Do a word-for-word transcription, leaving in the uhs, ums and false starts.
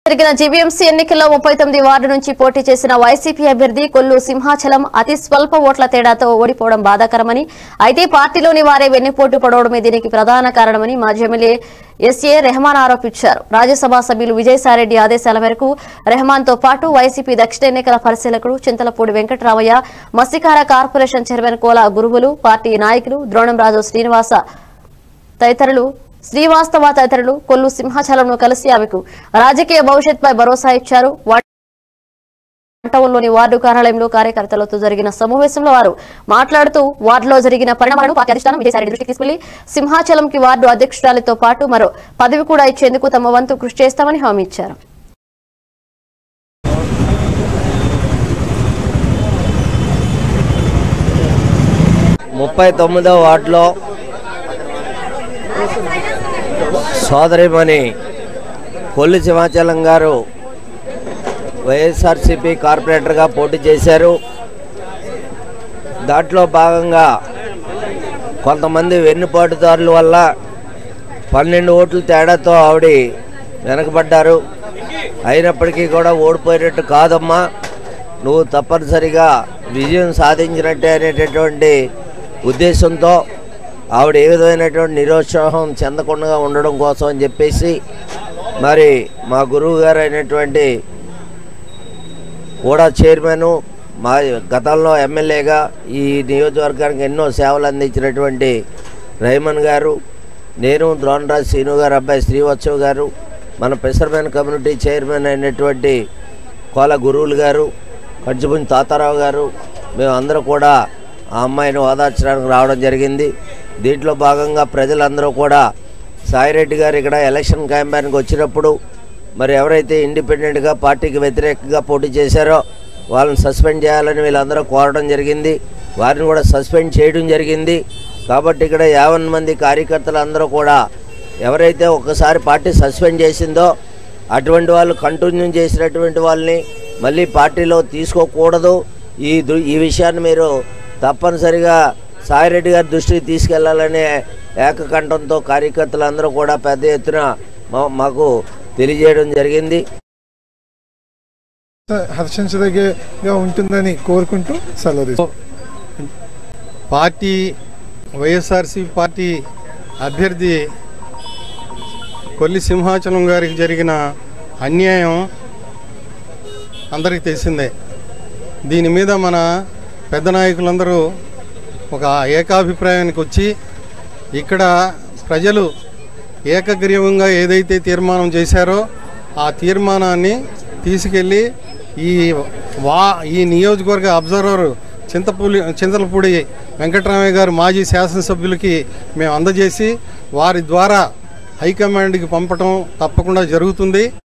జరిగిన జీవీఎంసీ ఎన్నికల్లో ముప్పై తొమ్మిది వార్డు నుంచి పోటీ చేసిన వైసీపీ అభ్యర్థి కొల్లు సింహాచలం అతి స్వల్ప ఓట్ల తేడాతో ఓడిపోవడం బాధాకరమని, అయితే పార్టీలోని వారే వెన్నుపోటు పడవడమే దీనికి ప్రధాన కారణమని మాజీ ఎమ్మెల్యే ఎస్ఏ రెహమాన్ ఆరోపించారు. రాజ్యసభ సభ్యులు విజయసాయిరెడ్డి ఆదేశాల మేరకు రెహమాన్ తో పాటు వైసీపీ దక్షిణ ఎన్నికల పరిశీలకుడు చింతలపూడి వెంకటరామయ్య, మత్స్యకార కార్పొరేషన్ చైర్మన్ కోల గురువులు, పార్టీ నాయకులు ద్రోణంరాజు శ్రీనివాస తదితరులు శ్రీవాస్తవ తదితరులు కొల్లు సింహాచలంను కలిసి ఆమెకు రాజకీయ భవిష్యత్పై భరోసా ఇచ్చారు. టౌన్లోని వార్డు కార్యాలయంలో కార్యకర్తలతో జరిగిన సమావేశంలో వారు మాట్లాడుతూ వార్డులో జరిగిన పరిణామాలను పార్టీ అధిష్టానం విజయసాయిరెడ్డి దృష్టికి తీసుకెళ్లి సింహాచలంకి వార్డు అధ్యక్షురాలితో పాటు మరో పదవి కూడా ఇచ్చేందుకు తమ వంతు కృషి చేస్తామని హామీ ఇచ్చారు. ముప్పై తొమ్మిదో వార్డులో సోదరిమణి కొల్లు సింహాచలం గారు వైఎస్ఆర్సీపీ కార్పొరేటర్గా పోటీ చేశారు. దాంట్లో భాగంగా కొంతమంది వెన్నుపాటుదారుల వల్ల పన్నెండు ఓట్ల తేడాతో ఆవిడ వెనకబడ్డారు. అయినప్పటికీ కూడా ఓడిపోయినట్టు కాదమ్మా, నువ్వు తప్పనిసరిగా విజయం సాధించినట్టే అనేటటువంటి ఉద్దేశంతో ఆవిడ ఏ విధమైనటువంటి నిరుత్సాహం చెందకుండా ఉండడం కోసం అని చెప్పేసి మరి మా గురువు గారు అయినటువంటి కూడా చైర్మన్, మా గతంలో ఎమ్మెల్యేగా ఈ నియోజకవర్గానికి ఎన్నో సేవలు అందించినటువంటి రెహమాన్ గారు, నేను ద్రోణరాజ్ శ్రీను గారు అబ్బాయి శ్రీవత్సవ్ గారు, మన ఫిషర్మెన్ కమ్యూనిటీ చైర్మన్ అయినటువంటి కోల గురువులు గారు, కంచుపుంజి తాతారావు గారు, మేమందరూ కూడా ఆ అమ్మాయిని ఓదార్చడానికి రావడం జరిగింది. దీంట్లో భాగంగా ప్రజలందరూ కూడా సాయిరెడ్డి గారు ఇక్కడ ఎలక్షన్ క్యాంపెయిన్కి వచ్చినప్పుడు మరి ఎవరైతే ఇండిపెండెంట్గా పార్టీకి వ్యతిరేకంగా పోటీ చేశారో వాళ్ళని సస్పెండ్ చేయాలని వీళ్ళందరూ కోరడం జరిగింది. వారిని కూడా సస్పెండ్ చేయడం జరిగింది. కాబట్టి ఇక్కడ యాభై మంది కార్యకర్తలు అందరూ కూడా ఎవరైతే ఒక్కసారి పార్టీ సస్పెండ్ చేసిందో అటువంటి వాళ్ళు కంటిన్యూ చేసినటువంటి వాళ్ళని మళ్ళీ పార్టీలో తీసుకోకూడదు. ఈ ఈ విషయాన్ని మీరు తప్పనిసరిగా సాయిరెడ్డి గారి దృష్టికి తీసుకెళ్లాలనే ఏకకంఠంతో కార్యకర్తలందరూ కూడా పెద్ద ఎత్తున మాకు తెలియజేయడం జరిగింది. హర్షించదగ్గగా ఉంటుందని కోరుకుంటూ సెలవు. పార్టీ వైఎస్ఆర్సీపీ పార్టీ అభ్యర్థి కొల్లి సింహాచలం గారికి జరిగిన అన్యాయం అందరికీ తెలిసిందే. దీని మీద మన పెద్ద నాయకులందరూ ఒక ఏకాభిప్రాయానికి వచ్చి ఇక్కడ ప్రజలు ఏకగ్రీవంగా ఏదైతే తీర్మానం చేశారో ఆ తీర్మానాన్ని తీసుకెళ్ళి ఈ వా ఈ నియోజకవర్గ అబ్జర్వర్ చింతపూడి చింతలపూడి వెంకటరామయ్య గారు మాజీ శాసనసభ్యులకి మేము అందజేసి వారి ద్వారా హైకమాండ్కి పంపటం తప్పకుండా జరుగుతుంది.